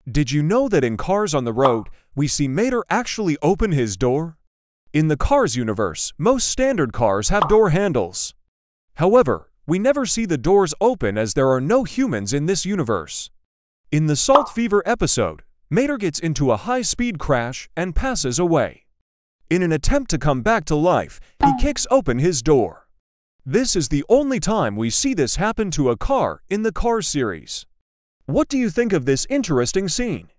Did you know that in Cars on the Road, we see Mater actually open his door? In the Cars universe, most standard cars have door handles. However, we never see the doors open as there are no humans in this universe. In the Salt Fever episode, Mater gets into a high-speed crash and passes away. In an attempt to come back to life, he kicks open his door. This is the only time we see this happen to a car in the Cars series. What do you think of this interesting scene?